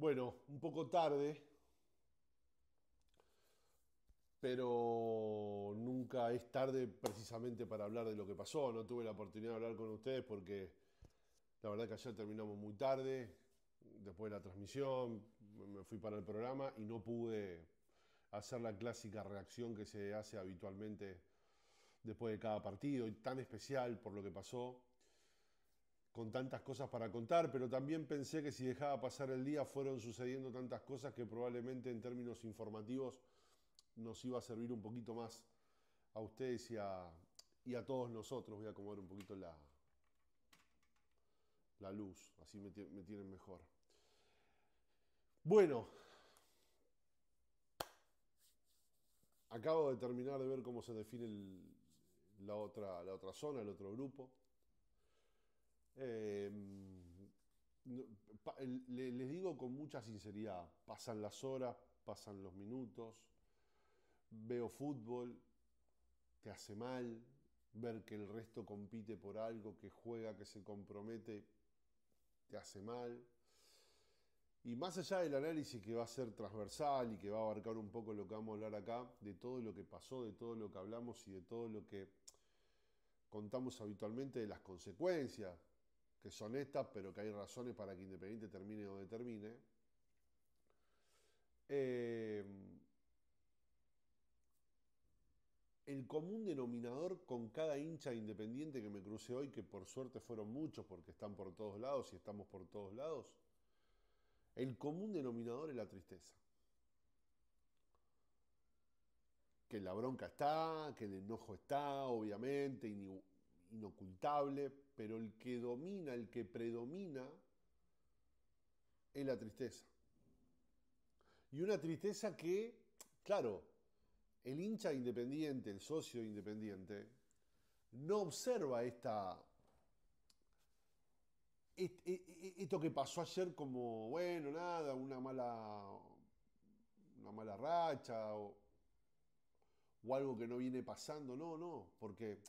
Bueno, un poco tarde, pero nunca es tarde precisamente para hablar de lo que pasó. No tuve la oportunidad de hablar con ustedes porque la verdad que ayer terminamos muy tarde, después de la transmisión, me fui para el programa y no pude hacer la clásica reacción que se hace habitualmente después de cada partido, y tan especial por lo que pasó, con tantas cosas para contar, pero también pensé que si dejaba pasar el día fueron sucediendo tantas cosas que probablemente en términos informativos nos iba a servir un poquito más a ustedes y a todos nosotros. Voy a acomodar un poquito la luz, así me tienen mejor. Bueno, acabo de terminar de ver cómo se define la otra zona, el otro grupo. Eh, no, les digo con mucha sinceridad, pasan las horas, pasan los minutos, veo fútbol, te hace mal ver que el resto compite por algo, que juega, que se compromete, te hace mal. Y más allá del análisis que va a ser transversal y que va a abarcar un poco lo que vamos a hablar acá, de todo lo que pasó, de todo lo que hablamos y de todo lo que contamos habitualmente, de las consecuencias, que son estas, pero que hay razones para que Independiente termine donde termine. Eh, el común denominador con cada hincha Independiente que me crucé hoy, que por suerte fueron muchos porque están por todos lados y estamos por todos lados, el común denominador es la tristeza. Que la bronca está, que el enojo está, obviamente, inocultable, pero el que domina, el que predomina, es la tristeza. Y una tristeza que, claro, el hincha independiente, el socio independiente, no observa esto que pasó ayer como, bueno, nada, una mala racha o algo que no viene pasando. No, no, porque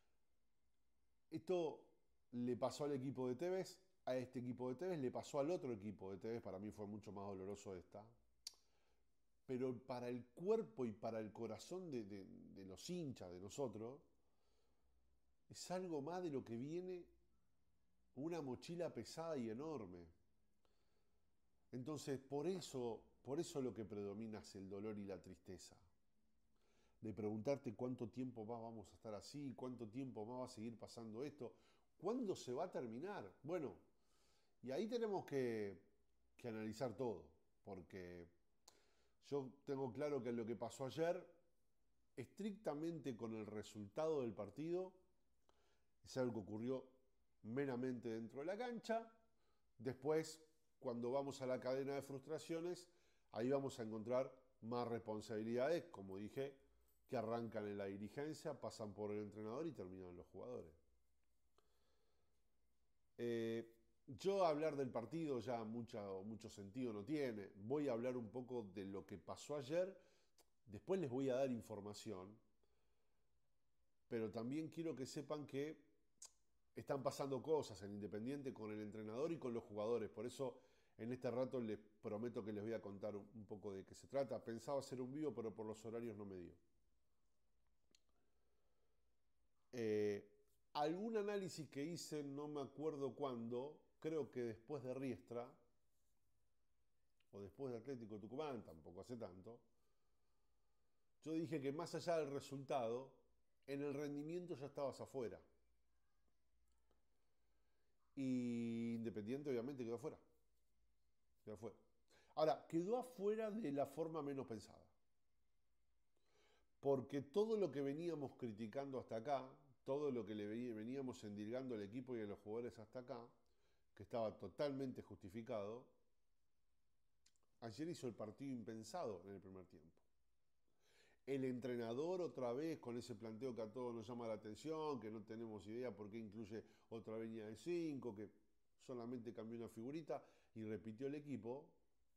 esto le pasó al equipo de Tevez, a este equipo de Tevez, le pasó al otro equipo de Tevez, para mí fue mucho más doloroso esta. Pero para el cuerpo y para el corazón de los hinchas, de nosotros, es algo más de lo que viene una mochila pesada y enorme. Entonces, por eso lo que predomina es el dolor y la tristeza. De preguntarte cuánto tiempo más vamos a estar así, cuánto tiempo más va a seguir pasando esto, cuándo se va a terminar. Bueno, y ahí tenemos que analizar todo, porque yo tengo claro que lo que pasó ayer, estrictamente con el resultado del partido, es algo que ocurrió meramente dentro de la cancha. Después, cuando vamos a la cadena de frustraciones, ahí vamos a encontrar más responsabilidades, como dije, que arrancan en la dirigencia, pasan por el entrenador y terminan en los jugadores. Yo hablar del partido ya mucho sentido no tiene. Voy a hablar un poco de lo que pasó ayer. Después les voy a dar información, pero también quiero que sepan que están pasando cosas en Independiente con el entrenador y con los jugadores. Por eso en este rato les prometo que les voy a contar un poco de qué se trata. Pensaba hacer un vivo, pero por los horarios no me dio. Algún análisis que hice, no me acuerdo cuándo, creo que después de Riestra, o después de Atlético Tucumán, tampoco hace tanto, yo dije que más allá del resultado, en el rendimiento ya estabas afuera. Y Independiente obviamente quedó afuera. Quedó afuera. Ahora, quedó afuera de la forma menos pensada. Porque todo lo que veníamos criticando hasta acá, todo lo que veníamos endilgando al equipo y a los jugadores hasta acá, que estaba totalmente justificado, ayer hizo el partido impensado en el primer tiempo. El entrenador otra vez con ese planteo que a todos nos llama la atención, que no tenemos idea por qué incluye otra línea de 5, que solamente cambió una figurita y repitió el equipo,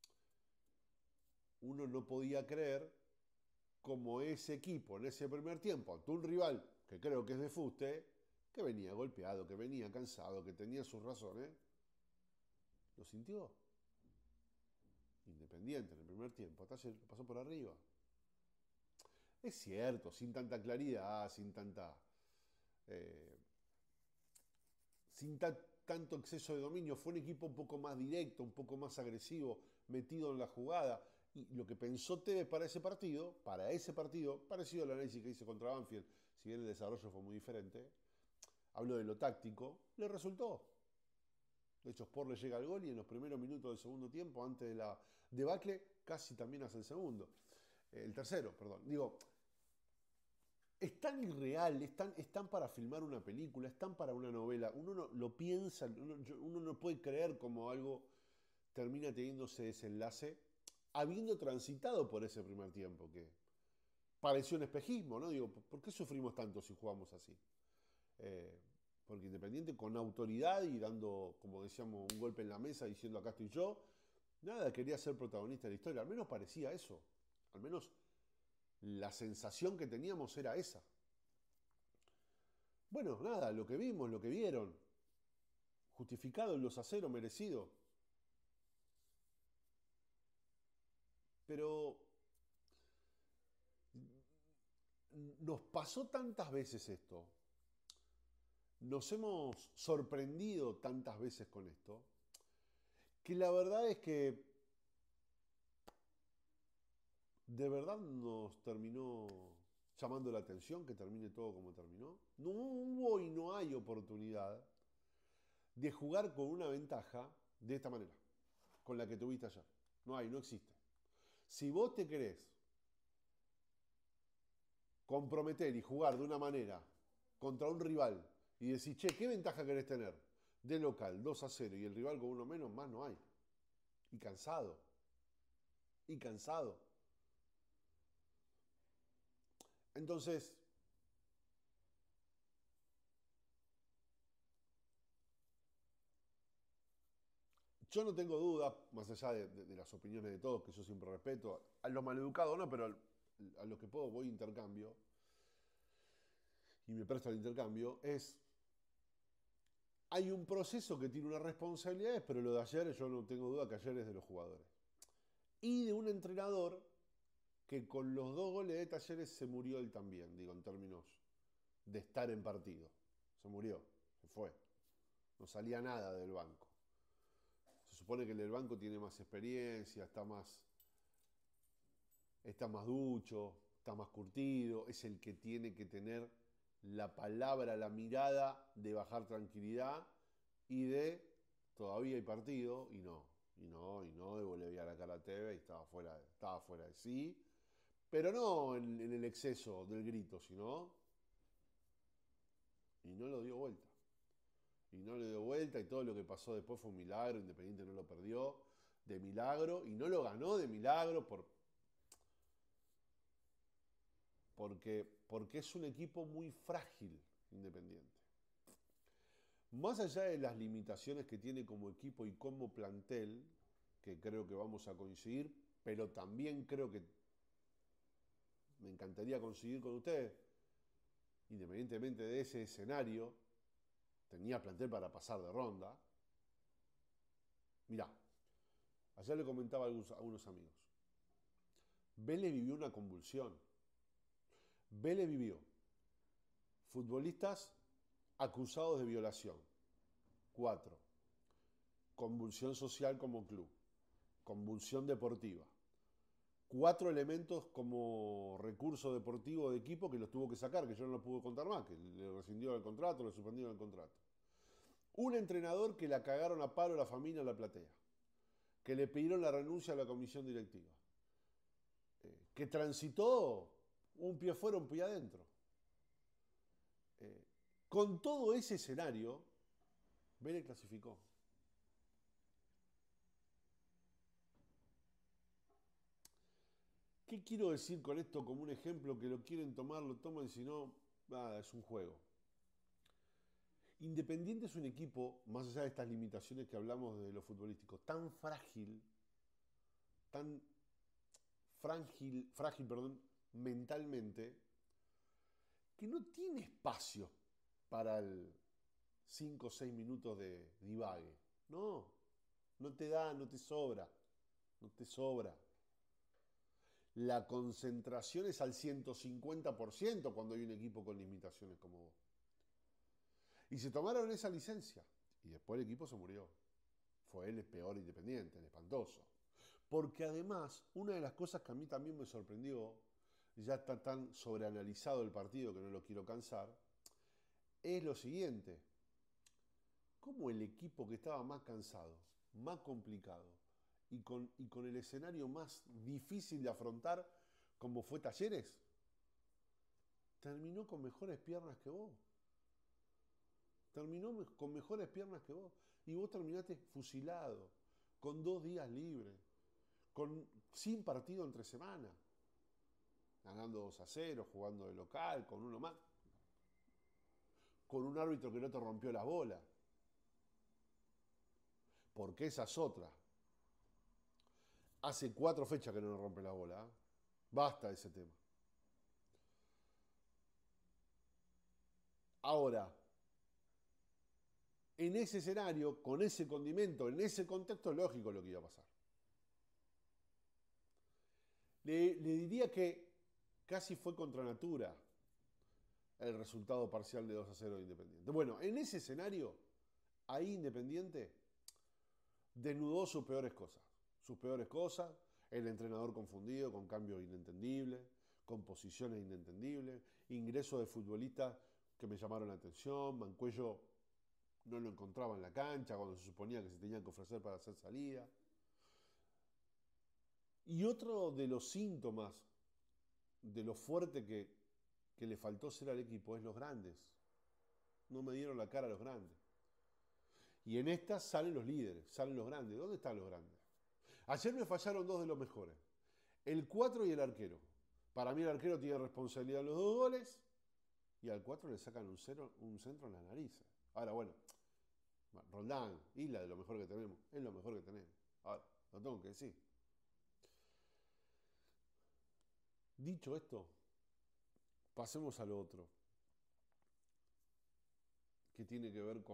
uno no podía creer como ese equipo en ese primer tiempo, ante un rival que creo que es de fuste, que venía golpeado, que venía cansado, que tenía sus razones, lo sintió. Independiente en el primer tiempo, Talleres lo pasó por arriba. Es cierto, sin tanta claridad, eh, tanto exceso de dominio. Fue un equipo un poco más directo, un poco más agresivo, metido en la jugada. Y lo que pensó Tevez para ese partido, parecido al análisis que hice contra Banfield, si bien el desarrollo fue muy diferente, hablo de lo táctico, le resultó. De hecho, Sport le llega al gol y en los primeros minutos del segundo tiempo, antes de la debacle, casi también hace el segundo. El tercero, perdón. Digo, es tan irreal, es tan para filmar una película, es tan para una novela. Uno no lo piensa, uno no puede creer cómo algo termina teniendo ese desenlace, habiendo transitado por ese primer tiempo, que pareció un espejismo, ¿no? Digo, ¿por qué sufrimos tanto si jugamos así? Eh, Porque Independiente con autoridad y dando, como decíamos, un golpe en la mesa diciendo acá estoy yo, nada, quería ser protagonista de la historia. Al menos parecía eso. Al menos la sensación que teníamos era esa. Bueno, nada, lo que vimos, lo que vieron, justificado el 2-0 merecido. Pero nos pasó tantas veces esto, nos hemos sorprendido tantas veces con esto, que la verdad es que de verdad nos terminó llamando la atención que termine todo como terminó. No hubo y no hay oportunidad de jugar con una ventaja de esta manera, con la que tuviste ayer. No hay, no existe. Si vos te querés comprometer y jugar de una manera contra un rival y decís, che, ¿qué ventaja querés tener? De local, 2-0 y el rival con uno menos, más no hay. Y cansado. Y cansado. Entonces, yo no tengo duda, más allá de las opiniones de todos, que yo siempre respeto, a los maleducados no, pero a los que puedo voy a intercambio y me presto al intercambio, hay un proceso que tiene unas responsabilidades, pero lo de ayer yo no tengo duda que ayer es de los jugadores. Y de un entrenador que con los 2 goles de Talleres se murió él también, digo, en términos de estar en partido. Se murió, se fue. No salía nada del banco. Se supone que el del banco tiene más experiencia, está más ducho, está más curtido, es el que tiene que tener la palabra, la mirada de bajar tranquilidad y de todavía hay partido y no, de Bolivia a la cara a TV y estaba fuera de sí, pero no en el exceso del grito, sino y no lo dio vuelta. Y no le dio vuelta y todo lo que pasó después fue un milagro, Independiente no lo perdió de milagro y no lo ganó de milagro porque es un equipo muy frágil, Independiente. Más allá de las limitaciones que tiene como equipo y como plantel, que creo que vamos a coincidir, pero también creo que me encantaría coincidir con ustedes, independientemente de ese escenario, tenía plantel para pasar de ronda. Mirá, ayer le comentaba a unos amigos, Vélez vivió una convulsión. Vélez vivió futbolistas acusados de violación. 4. Convulsión social como club. Convulsión deportiva. 4 elementos como recurso deportivo de equipo que los tuvo que sacar, que yo no los pude contar más, que le rescindieron el contrato, le suspendieron el contrato. Un entrenador que la cagaron a palo a la familia en la platea, que le pidieron la renuncia a la comisión directiva, que transitó un pie fuera, un pie adentro. Con todo ese escenario, Vélez clasificó. ¿Qué quiero decir con esto como un ejemplo? Que lo quieren tomar, lo toman, si no, nada, es un juego. Independiente es un equipo, más allá de estas limitaciones que hablamos de lo futbolístico, tan frágil, tan frágil, mentalmente, que no tiene espacio para el 5 o 6 minutos de divague. No, no te da, no te sobra. no te sobra. La concentración es al 150% cuando hay un equipo con limitaciones como vos. Y se tomaron esa licencia. Y después el equipo se murió. Fue el peor Independiente, el espantoso. Porque además, una de las cosas que a mí también me sorprendió, ya está tan sobreanalizado el partido que no lo quiero cansar, es lo siguiente. ¿Cómo el equipo que estaba más cansado, más complicado y con el escenario más difícil de afrontar, como fue Talleres, terminó con mejores piernas que vos? Terminó con mejores piernas que vos. Y vos terminaste fusilado, con 2 días libres, sin partido entre semana, ganando 2-0, jugando de local, con uno más, con un árbitro que no te rompió la bola. Porque esa es otra. Hace 4 fechas que no nos rompe la bola. ¿Eh? Basta de ese tema. Ahora, en ese escenario, con ese condimento, en ese contexto, es lógico lo que iba a pasar. Le diría que casi fue contra natura el resultado parcial de 2-0 de Independiente. Bueno, en ese escenario, ahí Independiente desnudó sus peores cosas. Sus peores cosas, el entrenador confundido con cambios inentendibles, con posiciones inentendibles, ingresos de futbolistas que me llamaron la atención, Mancuello no lo encontraba en la cancha cuando se suponía que se tenían que ofrecer para hacer salida. Y otro de los síntomas de lo fuerte que le faltó ser al equipo es los grandes. No me dieron la cara a los grandes. Y en estas salen los líderes, salen los grandes. ¿Dónde están los grandes? Ayer me fallaron 2 de los mejores. El 4 y el arquero. Para mí el arquero tiene responsabilidad en los 2 goles y al 4 le sacan un centro en las narices. Ahora, bueno, Roldán, Isla de lo mejor que tenemos. Es lo mejor que tenemos. Ahora, lo tengo que decir. Dicho esto, pasemos a lo otro, que tiene que ver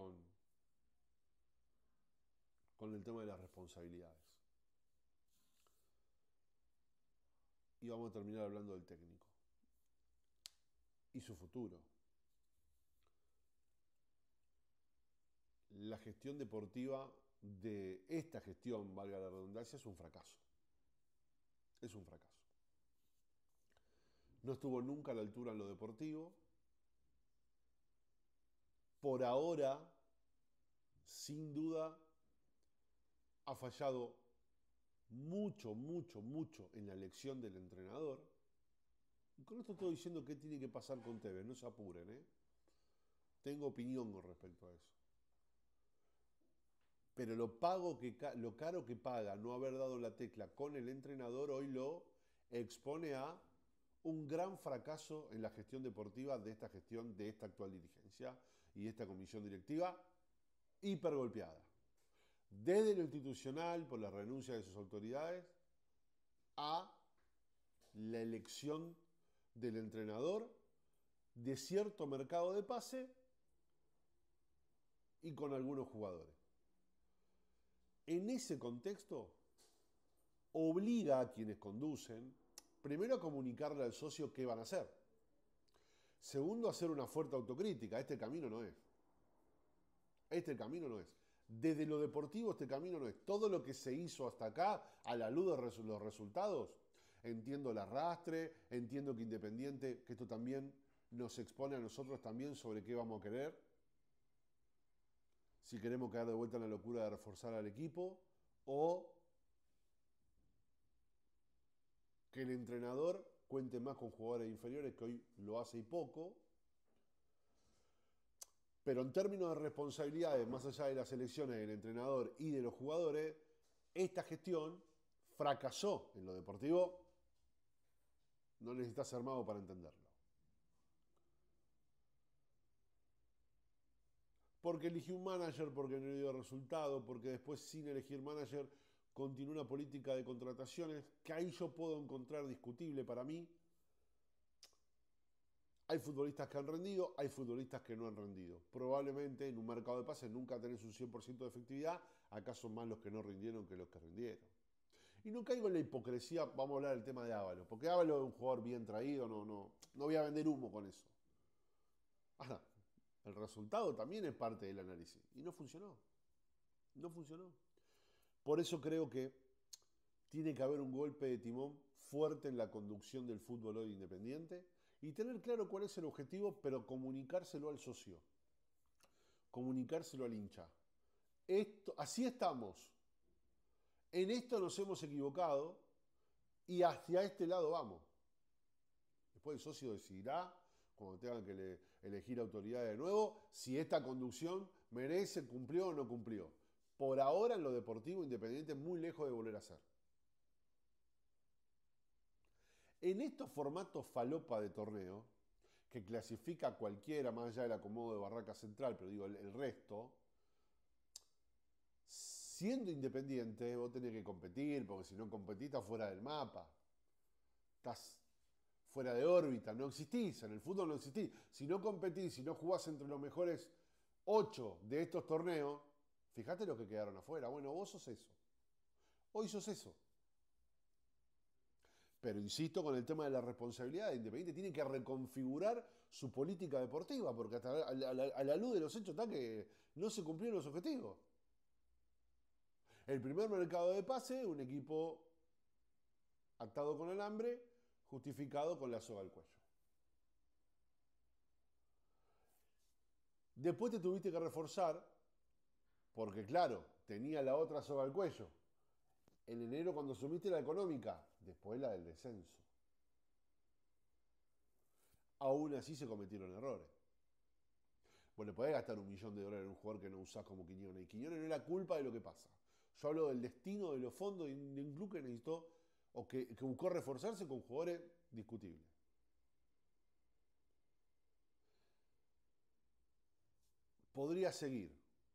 con el tema de las responsabilidades. Y vamos a terminar hablando del técnico y su futuro. La gestión deportiva de esta gestión, valga la redundancia, es un fracaso. Es un fracaso. No estuvo nunca a la altura en lo deportivo. Por ahora, sin duda, ha fallado mucho, mucho, mucho en la elección del entrenador. Y con esto estoy diciendo qué tiene que pasar con Tevez, no se apuren, ¿eh? Tengo opinión con respecto a eso. Pero lo caro que paga no haber dado la tecla con el entrenador hoy lo expone a un gran fracaso en la gestión deportiva de esta gestión, de esta actual dirigencia y de esta comisión directiva hipergolpeada. Desde lo institucional, por la renuncia de sus autoridades, a la elección del entrenador, de cierto mercado de pase y con algunos jugadores. En ese contexto, obliga a quienes conducen, primero a comunicarle al socio qué van a hacer. Segundo, a hacer una fuerte autocrítica. Este camino no es. Este camino no es. Desde lo deportivo este camino no es. Todo lo que se hizo hasta acá, a la luz de los resultados, entiendo el arrastre, entiendo que Independiente, que esto también nos expone a nosotros también sobre qué vamos a querer. Si queremos caer de vuelta en la locura de reforzar al equipo o que el entrenador cuente más con jugadores inferiores, que hoy lo hace y poco. Pero en términos de responsabilidades, más allá de las elecciones del entrenador y de los jugadores, esta gestión fracasó en lo deportivo. No necesitas ser armado para entenderlo. Porque eligió un manager, porque no le dio resultado, porque después sin elegir manager continuó una política de contrataciones que ahí yo puedo encontrar discutible para mí. Hay futbolistas que han rendido, hay futbolistas que no han rendido. Probablemente en un mercado de pases nunca tenés un 100% de efectividad, acá son más los que no rindieron que los que rindieron. Y no caigo en la hipocresía, vamos a hablar del tema de Ábalos, porque Ábalos es un jugador bien traído, no voy a vender humo con eso. Ahora, el resultado también es parte del análisis. Y no funcionó. No funcionó. Por eso creo que tiene que haber un golpe de timón fuerte en la conducción del fútbol hoy independiente y tener claro cuál es el objetivo, pero comunicárselo al socio, comunicárselo al hincha. Así estamos. En esto nos hemos equivocado y hacia este lado vamos. Después el socio decidirá, cuando tengan que elegir autoridades de nuevo, si esta conducción merece, cumplió o no cumplió. Por ahora en lo deportivo Independiente muy lejos de volver a ser. En estos formatos falopa de torneo, que clasifica a cualquiera, más allá del acomodo de Barraca Central, pero digo el resto, siendo Independiente vos tenés que competir, porque si no competís estás fuera del mapa. Estás fuera de órbita, no existís, en el fútbol no existís. Si no competís, si no jugás entre los mejores 8 de estos torneos, fíjate los que quedaron afuera. Bueno, vos sos eso. Hoy sos eso. Pero insisto con el tema de la responsabilidad, Independiente tiene que reconfigurar su política deportiva, porque hasta a la luz de los hechos está que no se cumplieron los objetivos. El primer mercado de pase, un equipo atado con alambre, justificado con la soga al cuello. Después te tuviste que reforzar, porque claro, tenía la otra soga al cuello. En enero cuando asumiste la económica, después la del descenso. Aún así se cometieron errores. Vos le podés gastar $1 millón en un jugador que no usás como Quiñones. Y Quiñones no es la culpa de lo que pasa. Yo hablo del destino de los fondos de un club que necesitó o que buscó reforzarse con jugadores discutibles. Podría seguir.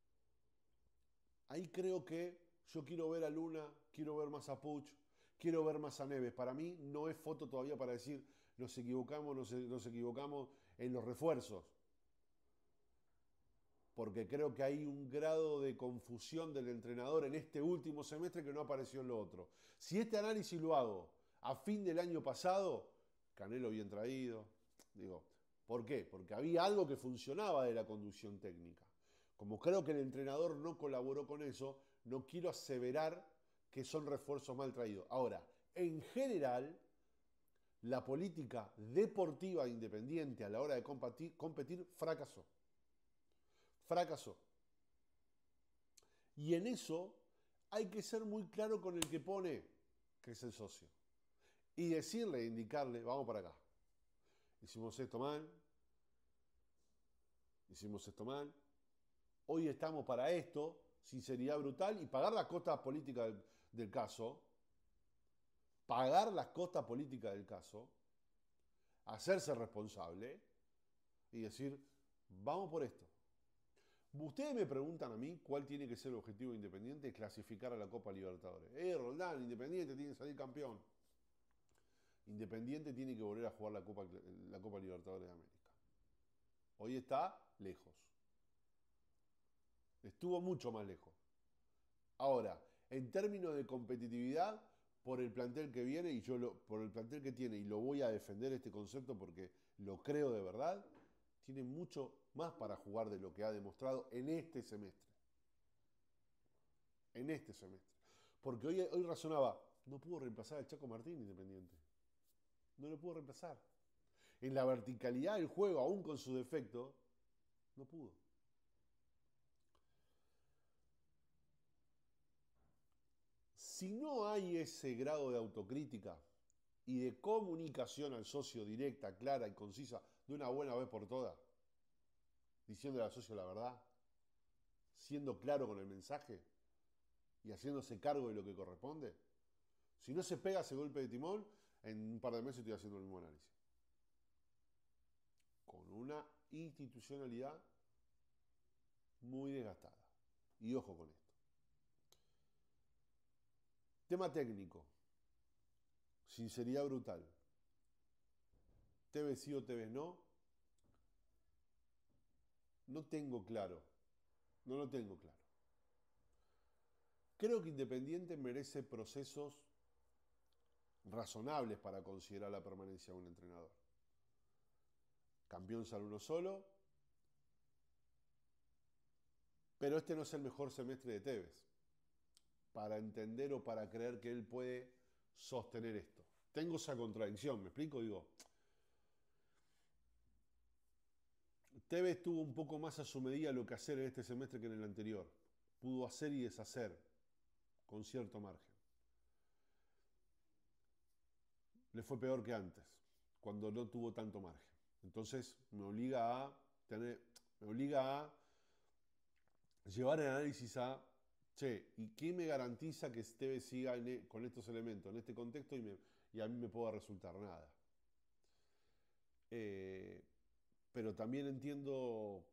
Ahí creo que yo quiero ver a Luna, quiero ver más a Puch, quiero ver más a Neves. Para mí no es foto todavía para decir nos equivocamos, nos equivocamos en los refuerzos. Porque creo que hay un grado de confusión del entrenador en este último semestre que no apareció en lo otro. Si este análisis lo hago a fin del año pasado, Canelo bien traído, digo, ¿por qué? Porque había algo que funcionaba de la conducción técnica. Como creo que el entrenador no colaboró con eso, no quiero aseverar que son refuerzos mal traídos. Ahora, en general, la política deportiva independiente a la hora de competir fracasó. Fracasó. Y en eso hay que ser muy claro con el que pone, que es el socio. Y decirle, indicarle, vamos para acá. Hicimos esto mal. Hicimos esto mal. Hoy estamos para esto, sinceridad brutal, y pagar las costas políticas del caso. Pagar las costas políticas del caso. Hacerse responsable. Y decir, vamos por esto. Ustedes me preguntan a mí cuál tiene que ser el objetivo de Independiente, clasificar a la Copa Libertadores. Roldán, Independiente tiene que salir campeón. Independiente tiene que volver a jugar la Copa Libertadores de América. Hoy está lejos. Estuvo mucho más lejos. Ahora, en términos de competitividad, por el plantel que viene por el plantel que tiene, y lo voy a defender este concepto porque lo creo de verdad, tiene mucho más para jugar de lo que ha demostrado en este semestre. En este semestre. Porque hoy razonaba, no pudo reemplazar al Chaco Martín Independiente. No lo pudo reemplazar. En la verticalidad del juego, aún con su defecto, no pudo. Si no hay ese grado de autocrítica y de comunicación al socio directa, clara y concisa, de una buena vez por todas, diciéndole al socio la verdad, siendo claro con el mensaje y haciéndose cargo de lo que corresponde, si no se pega ese golpe de timón, en un par de meses estoy haciendo el mismo análisis. Con una institucionalidad muy desgastada. Y ojo con esto. Tema técnico. Sinceridad brutal. Tevez sí o Tevez no. No tengo claro. No lo tengo claro. Creo que Independiente merece procesos razonables para considerar la permanencia de un entrenador. Campeón sale uno solo, pero este no es el mejor semestre de Tevez para entender o para creer que él puede sostener esto. Tengo esa contradicción, ¿me explico? Digo, Tevez tuvo un poco más a su medida lo que hacer en este semestre que en el anterior. Pudo hacer y deshacer con cierto margen. Le fue peor que antes, cuando no tuvo tanto margen. Entonces me obliga a llevar el análisis a, che, ¿y qué me garantiza que Tevez siga con estos elementos, en este contexto, y a mí me pueda resultar nada? Pero también entiendo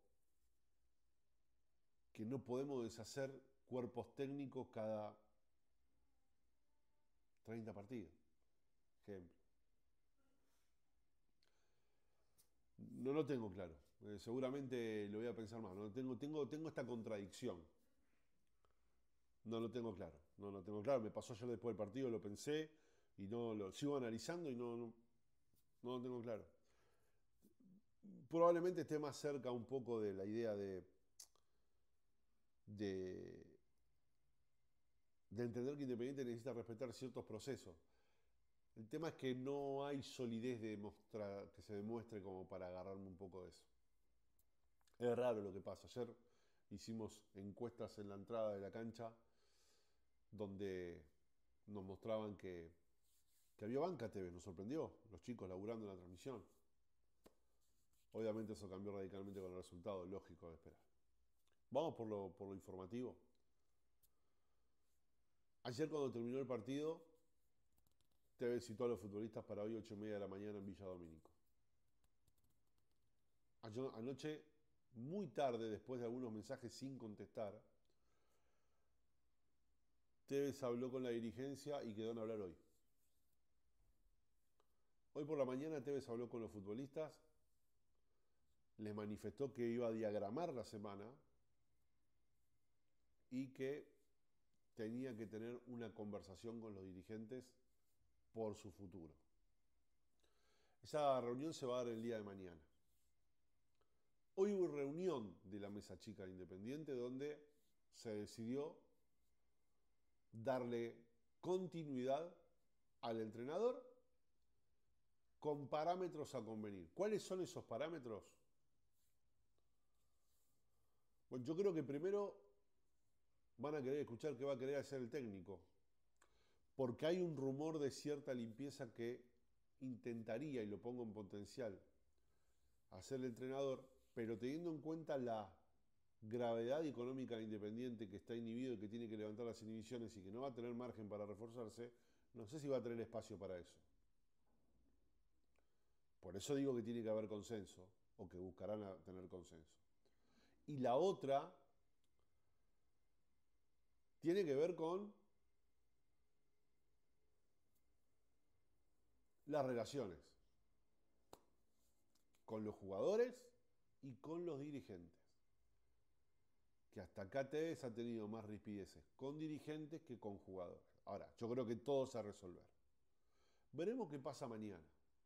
que no podemos deshacer cuerpos técnicos cada 30 partidos. Ejemplo. No lo tengo claro. Seguramente lo voy a pensar más. No tengo esta contradicción. No lo tengo claro. No lo tengo claro. Me pasó ayer después del partido, lo pensé y no lo sigo analizando y no lo tengo claro. Probablemente esté más cerca un poco de la idea de entender que Independiente necesita respetar ciertos procesos. El tema es que no hay solidez que se demuestre como para agarrarme un poco de eso. Es raro lo que pasa. Ayer hicimos encuestas en la entrada de la cancha donde nos mostraban que había banca TV, nos sorprendió, los chicos laburando en la transmisión. Obviamente eso cambió radicalmente con el resultado, lógico de esperar. Vamos por lo informativo. Ayer cuando terminó el partido, TV citó a los futbolistas para hoy 8:30 de la mañana en Villa Domínico. Anoche, muy tarde, después de algunos mensajes sin contestar, Tevez habló con la dirigencia y quedó en hablar hoy. Hoy por la mañana Tevez habló con los futbolistas, les manifestó que iba a diagramar la semana y que tenía que tener una conversación con los dirigentes por su futuro. Esa reunión se va a dar el día de mañana. Hoy hubo reunión de la mesa chica de Independiente donde se decidió darle continuidad al entrenador con parámetros a convenir. ¿Cuáles son esos parámetros? Bueno, yo creo que primero van a querer escuchar qué va a querer hacer el técnico, porque hay un rumor de cierta limpieza que intentaría, y lo pongo en potencial, hacer el entrenador, pero teniendo en cuenta la gravedad económica de Independiente, que está inhibido y que tiene que levantar las inhibiciones y que no va a tener margen para reforzarse, no sé si va a tener espacio para eso. Por eso digo que tiene que haber consenso, o que buscarán tener consenso. Y la otra tiene que ver con las relaciones con los jugadores y con los dirigentes. Que hasta acá Tevez ha tenido más rispideces con dirigentes que con jugadores. Ahora, yo creo que todo se va a resolver. Veremos qué pasa mañana.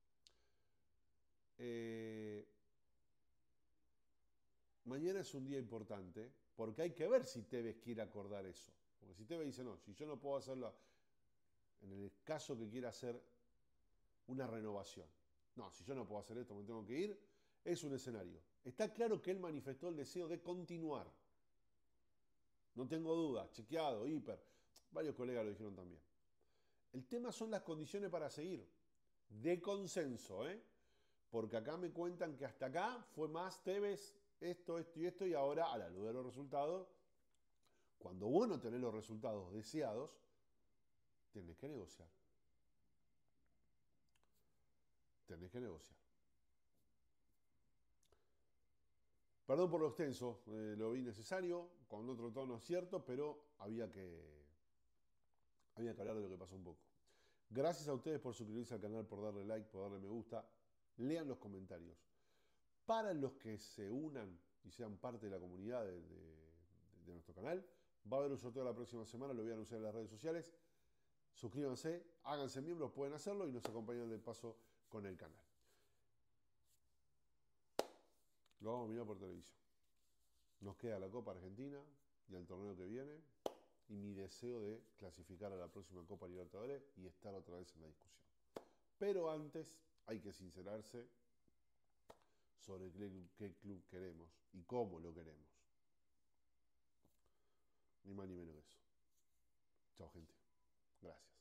Mañana es un día importante porque hay que ver si Tevez quiere acordar eso. Porque si Tevez dice, no, si yo no puedo hacerlo, en el caso que quiera hacer una renovación. No, si yo no puedo hacer esto, me tengo que ir, es un escenario. Está claro que él manifestó el deseo de continuar. No tengo duda, chequeado, hiper. Varios colegas lo dijeron también. El tema son las condiciones para seguir. De consenso, ¿eh? Porque acá me cuentan que hasta acá fue más Tevez, esto y esto, y ahora, a la luz de los resultados, cuando vos no tenés los resultados deseados, tenés que negociar. Tenés que negociar. Perdón por lo extenso, lo vi necesario, con otro tono cierto, pero había que hablar de lo que pasó un poco. Gracias a ustedes por suscribirse al canal, por darle like, por darle me gusta. Lean los comentarios. Para los que se unan y sean parte de la comunidad de nuestro canal, va a haber un sorteo la próxima semana, lo voy a anunciar en las redes sociales. Suscríbanse, háganse miembros, pueden hacerlo y nos acompañan de paso con el canal. Lo vamos a mirar por televisión. Nos queda la Copa Argentina y el torneo que viene y mi deseo de clasificar a la próxima Copa Libertadores y estar otra vez en la discusión. Pero antes hay que sincerarse sobre qué club queremos y cómo lo queremos. Ni más ni menos que eso. Chao, gente. Gracias.